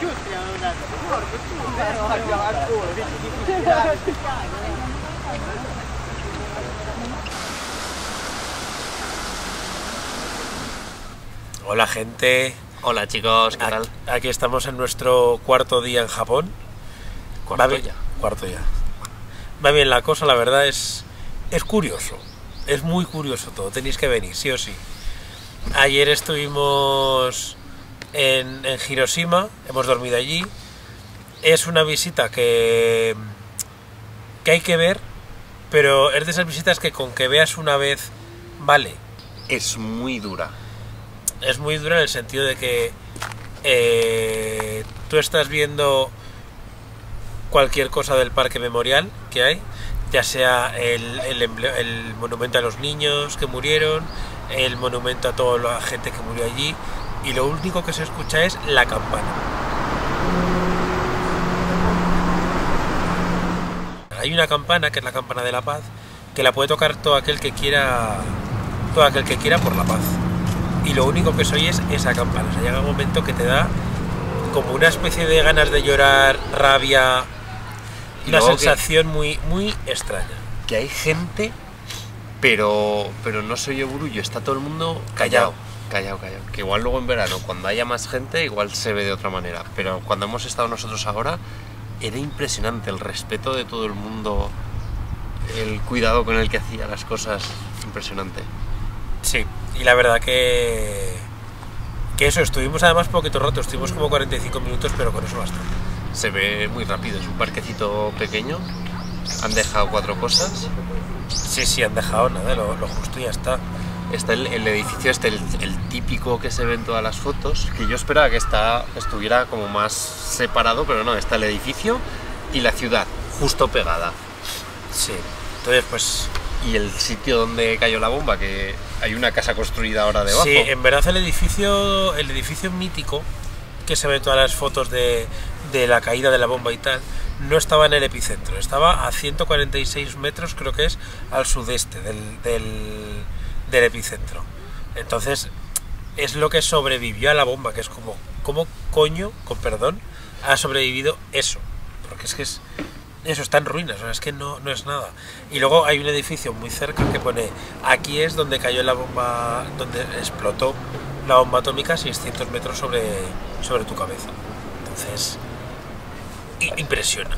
Hola gente. Hola chicos, ¿qué tal? Aquí estamos en nuestro cuarto día en Japón. Cuarto ya. Va bien la cosa, la verdad es curioso. Es muy curioso todo, tenéis que venir, sí o sí. Ayer estuvimos en Hiroshima, hemos dormido allí. Es una visita que hay que ver, pero es de esas visitas que con que veas una vez vale. Es muy dura. Es muy dura en el sentido de que tú estás viendo cualquier cosa del parque memorial que hay, ya sea el monumento a los niños que murieron, el monumento a toda la gente que murió allí, y lo único que se escucha es la campana. Hay una campana, que es la campana de la paz, que la puede tocar todo aquel que quiera por la paz. Y lo único que soy es esa campana. O sea, llega un momento que te da como una especie de ganas de llorar, rabia, una sensación muy, muy extraña. Que hay gente, pero no soy yo burullo, está todo el mundo callado. Que igual luego en verano, cuando haya más gente, igual se ve de otra manera. Pero cuando hemos estado nosotros ahora, era impresionante el respeto de todo el mundo, el cuidado con el que hacía las cosas, impresionante. Sí, y la verdad que eso, estuvimos además poquito rato, estuvimos como 45 minutos, pero con eso bastante. Se ve muy rápido, es un parquecito pequeño, han dejado 4 cosas. Sí, han dejado nada, lo justo y ya está. Está el edificio el típico que se ve en todas las fotos, que yo esperaba que estuviera como más separado, pero no, está el edificio y la ciudad, justo pegada. Sí, entonces pues... Y el sitio donde cayó la bomba, que hay una casa construida ahora debajo. Sí, en verdad el edificio mítico, que se ve en todas las fotos de la caída de la bomba y tal, no estaba en el epicentro, estaba a 146 metros, creo que es, al sudeste del epicentro. Entonces, es lo que sobrevivió a la bomba, que es como, ¿cómo coño, con perdón, ha sobrevivido eso? Porque es que eso está en ruinas, o sea, es que no es nada. Y luego hay un edificio muy cerca que pone, aquí es donde cayó la bomba, donde explotó la bomba atómica, 600 metros sobre tu cabeza. Entonces, impresiona.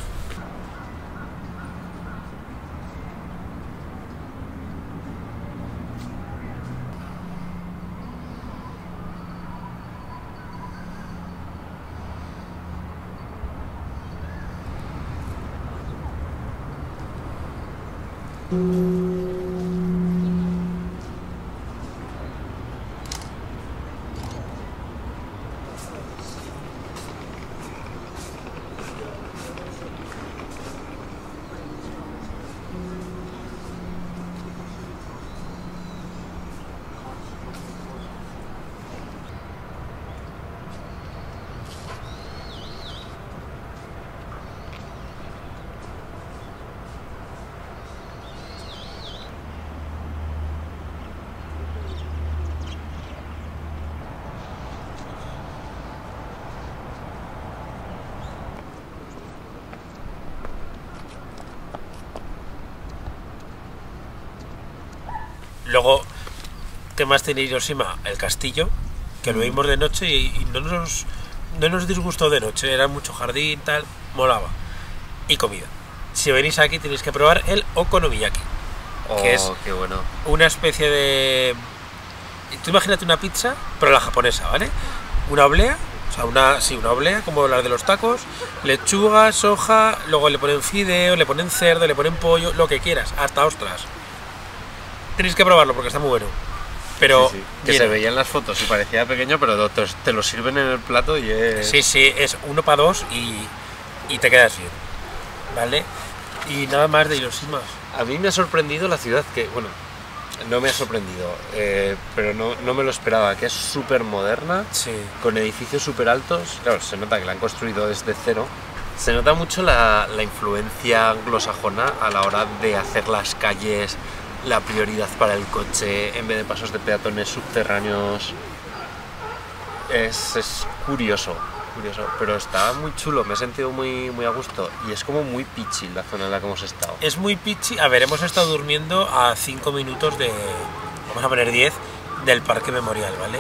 Luego, ¿qué más tiene Hiroshima? El castillo, que lo vimos de noche y no nos disgustó de noche, era mucho jardín, tal, molaba. Y comida. Si venís aquí tenéis que probar el okonomiyaki, que es qué bueno. una especie de... Tú imagínate una pizza, pero la japonesa, ¿vale? Una oblea, o sea, una oblea, como las de los tacos, lechuga, soja, luego le ponen fideo, le ponen cerdo, le ponen pollo, lo que quieras, hasta ostras. Tenéis que probarlo porque está muy bueno. Pero sí. Que se veía en las fotos y parecía pequeño, pero te lo sirven en el plato y es... Sí, es 1 para 2 y te quedas bien, ¿vale? Y nada más de Hiroshima. A mí me ha sorprendido la ciudad, que bueno, no me ha sorprendido, pero no me lo esperaba, que es súper moderna, sí, con edificios súper altos. Claro, se nota que la han construido desde cero. Se nota mucho la influencia anglosajona a la hora de hacer las calles, la prioridad para el coche en vez de pasos de peatones subterráneos. Es curioso. curioso. Pero está muy chulo, me he sentido muy, muy a gusto. Y es como muy pichi la zona en la que hemos estado. Es muy pichi. A ver, hemos estado durmiendo a 5 minutos de, vamos a poner 10, del parque memorial, ¿vale?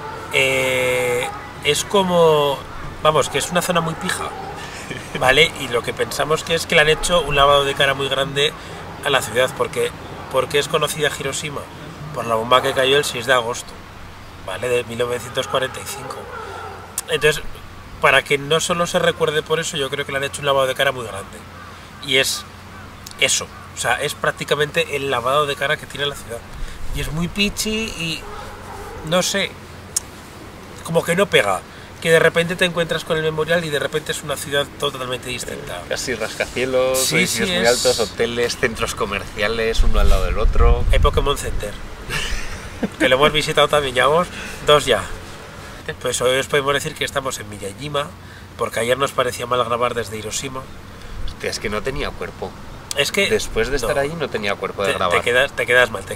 Es como, vamos, que es una zona muy pija, ¿vale? Y lo que pensamos que es que le han hecho un lavado de cara muy grande a la ciudad, porque es conocida Hiroshima por la bomba que cayó el 6 de agosto, ¿vale? De 1945. Entonces, para que no solo se recuerde por eso, yo creo que le han hecho un lavado de cara muy grande. Y es eso, o sea, es prácticamente el lavado de cara que tiene la ciudad. Y es muy pichi y no sé, como que no pega. Que de repente te encuentras con el memorial y de repente es una ciudad totalmente distinta. Casi rascacielos, Sí, edificios sí, muy altos, hoteles, centros comerciales, uno al lado del otro. Hay Pokémon Center, que lo hemos visitado también, llevamos 2 ya. Pues hoy os podemos decir que estamos en Miyajima, porque ayer nos parecía mal grabar desde Hiroshima. Hostia, es que no tenía cuerpo. Es que Después de estar no, ahí no tenía cuerpo de te grabar. quedas mal.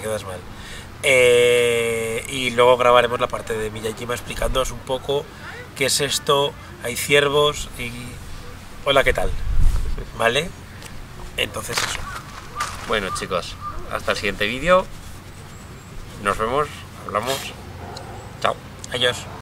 Y luego grabaremos la parte de Miyajima explicándoos un poco qué es esto, hay ciervos y... Hola, ¿qué tal? ¿Vale? Entonces eso. Bueno, chicos, hasta el siguiente vídeo. Nos vemos, hablamos. Chao. Adiós.